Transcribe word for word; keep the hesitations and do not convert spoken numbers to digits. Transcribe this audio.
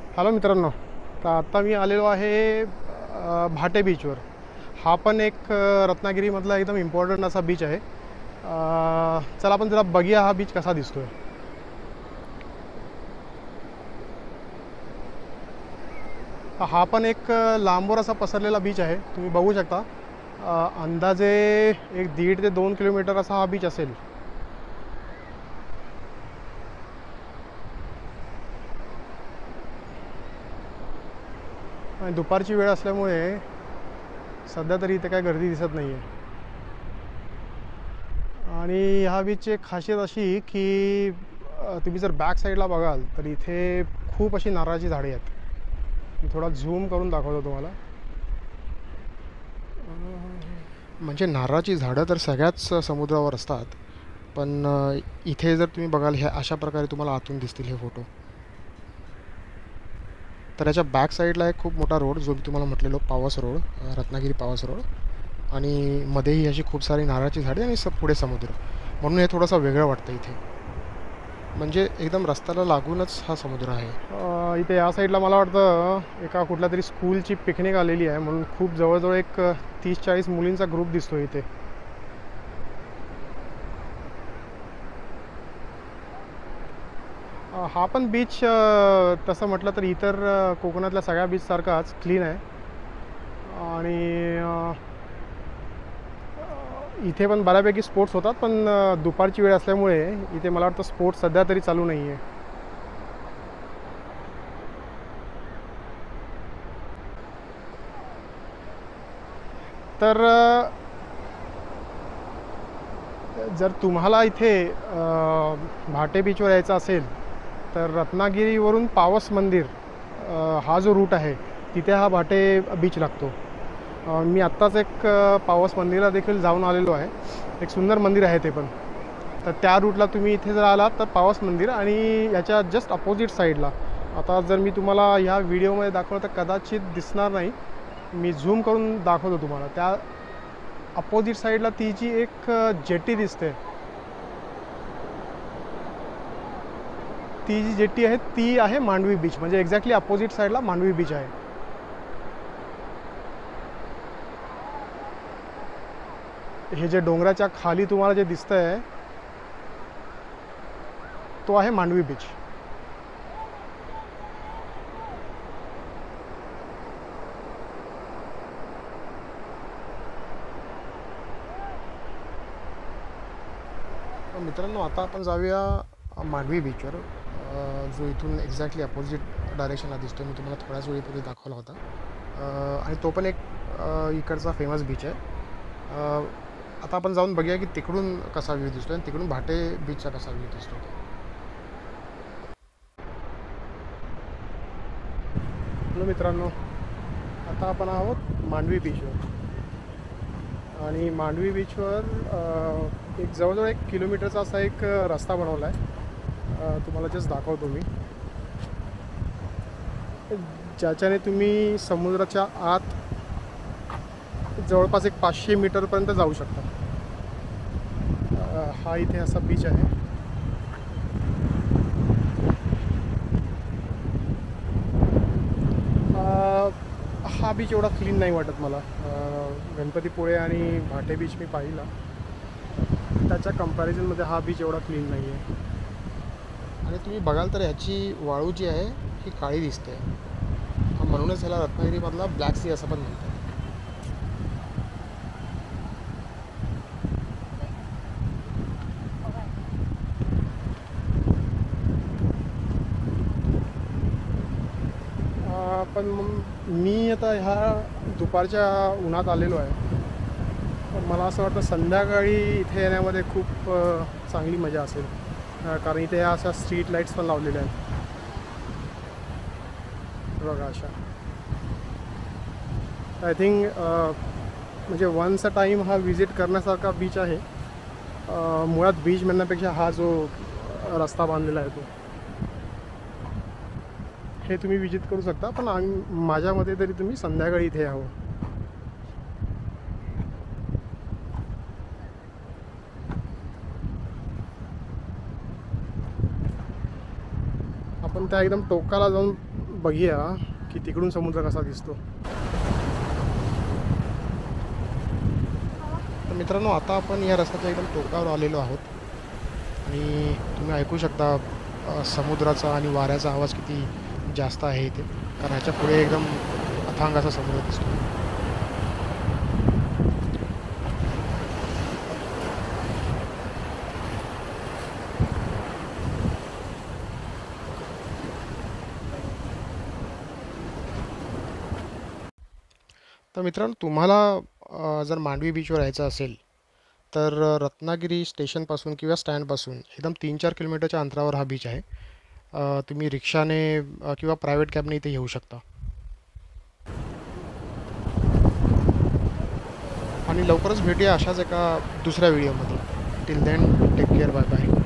Hello मित्रांनो, तर आता मी आलेलो आहे अ, भाटे बीचवर. हा पण एक अ, रत्नागिरीमधला एकदम इम्पॉर्टंट असा बीच आहे. अ, चला आपण जरा बघूया हा बीच कसा दिसतोय. हा पण एक अ, लांबवर असा पसरलेला बीच आहे, तुम्ही बघू शकता. अ, अंदाजे एक दीड ते दोन किलोमीटर असा हा बीच असेल. आणि दुपारची वेळ असल्यामुळे सध्या तरी इथे काय गर्दी दिसत नाही आहे. आणि ह्या बीचची एक खासियत अशी की अ, तुम्ही जर बॅक साईडला बघाल तर इथे खूप अशी नारळाची झाडे आहेत. मी थोडा झूम करून दाखवतो तुम्हाला. म्हणजे नारळाची झाडं तर सगळ्याच समुद्रावर असतात, पण अ, इथे जर तुम्ही बघाल ह्या अशा प्रकारे तुम्हाला आतून दिसतील हे फोटो. तर याच्या बॅक साईडला एक खूप मोठा रोड, जो मी तुम्हाला म्हटलेलो पावस रोड, अ, रत्नागिरी पावस रोड. आणि मध्येही अशी खूप सारी नारळाची झाडे आणि स पुढे समुद्र, म्हणून हे थोडंसं वेगळं वाटतं इथे. म्हणजे एकदम रस्त्याला लागूनच हा समुद्र आहे. अ, इथे या साईडला मला वाटतं एका कुठल्या तरी स्कूलची पिकनिक आलेली आहे, म्हणून खूप जवळजवळ एक तीस चाळीस मुलींचा ग्रुप दिसतो इथे. अ, हा पण बीच तसं म्हटलं तर इतर अ, कोकणातल्या सगळ्या बीचसारखाच क्लीन आहे. आणि अ, इथे पण बऱ्यापैकी स्पोर्ट्स होतात, पण अ, दुपारची वेळ असल्यामुळे इथे मला वाटतं स्पोर्ट्स सध्या तरी चालू नाही आहे. तर अ, जर तुम्हाला इथे अ, भाटे बीचवर यायचं असेल तर रत्नागिरीवरून पावस मंदिर, अ, हा जो रूट आहे तिथे हा भाटे बीच लागतो. अ, मी आत्ताच एक अ, पावस मंदिराला देखील जाऊन आलेलो आहे. एक सुंदर मंदिर आहे ते पण. तर त्या रूटला तुम्ही इथे जर आलात तर पावस मंदिर, आणि याच्या जस्ट अपोजिट साईडला, आता जर मी तुम्हाला ह्या व्हिडिओमध्ये दाखवलं तर कदाचित दिसणार नाही, मी झूम करून दाखवतो तुम्हाला. त्या अपोजिट साईडला ती जी एक जेट्टी दिसते, ती जी जेट्टी आहे ती आहे मांडवी बीच. म्हणजे एक्झॅक्टली अपोजिट साईडला मांडवी बीच आहे. हे जे डोंगराच्या खाली तुम्हाला जे दिसतंय तो आहे मांडवी बीच. मित्रांनो, आता आपण जाऊया मांडवी बीचवर, जो इथून एक्झॅक्टली अपोजिट डायरेक्शनला दिसतो. मी तुम्हाला थोड्याच वेळीपूर्वी दाखवला होता. अ, आणि तो पण एक अ, इकडचा फेमस बीच आहे. अ, आता आपण जाऊन बघूया की तिकडून कसा व्ह्यू दिसतो आणि तिकडून भाटे बीचचा कसा व्ह्यू दिसतो. हॅलो मित्रांनो, आता आपण आहोत मांडवी बीचवर. आणि मांडवी बीचवर अ, एक जवळजवळ एक किलोमीटरचा असा एक रस्ता बनवला आहे. तुम्हाला जस्ट दाखवतो मी, ज्याच्याने तुम्ही समुद्राच्या आत जवळपास एक पाचशे मीटरपर्यंत जाऊ शकता. अ, हा इथे असा बीच आहे. अ, हा बीच एवढा क्लीन नाही वाटत मला. अ, गणपतीपुळे आणि भाटे बीच मी पाहिला, त्याच्या कंपॅरिझनमध्ये हा बीच एवढा क्लीन नाही आहे. आणि तुम्ही बघाल तर ह्याची वाळू जी आहे ही काळी दिसते, म्हणूनच ह्याला रत्नागिरीमधला ब्लॅक सी असं पण म्हणतात. अ, पण मग मी आता ह्या दुपारच्या उन्हात आलेलो आहे. तर मला असं वाटतं संध्याकाळी इथे येण्यामध्ये खूप अ, चांगली मजा असेल. अ, कारण इथे ह्या अशा स्ट्रीट लाईट्स पण लावलेल्या आहेत बघा अशा. आय थिंक म्हणजे वन्स अ टाईम हा विजिट करण्यासारखा बीच आहे. अ, मुळात बीच म्हणण्यापेक्षा हा जो रस्ता बांधलेला आहे तो, हे तुम्ही विजिट करू शकता. पण आम्ही माझ्या मते तरी तुम्ही संध्याकाळी इथे यावं. आपण त्या एकदम टोकाला जाऊन बघूया की तिकडून समुद्र कसा दिसतो. तर मित्रांनो, आता आपण या रस्त्याच्या एकदम टोकावर आलेलो आहोत आणि तुम्ही ऐकू शकता अ, समुद्राचा आणि वाऱ्याचा आवाज किती जास्त आहे इथे, कारण ह्याच्या पुढे एकदम अथांग असा समुद्र दिसतो. तर मित्रांनो, तुम्हाला अ, जर मांडवी बीचवर यायचं असेल तर अ, रत्नागिरी स्टेशनपासून किंवा स्टँडपासून एकदम तीन चार किलोमीटरच्या अंतरावर हा बीच आहे. अ, तुम्ही रिक्षाने अ, किंवा प्रायव्हेट कॅबने इथे येऊ शकता. आणि लवकरच भेटूया अशाच एका दुसऱ्या व्हिडिओमध्ये. Till then take care, bye bye.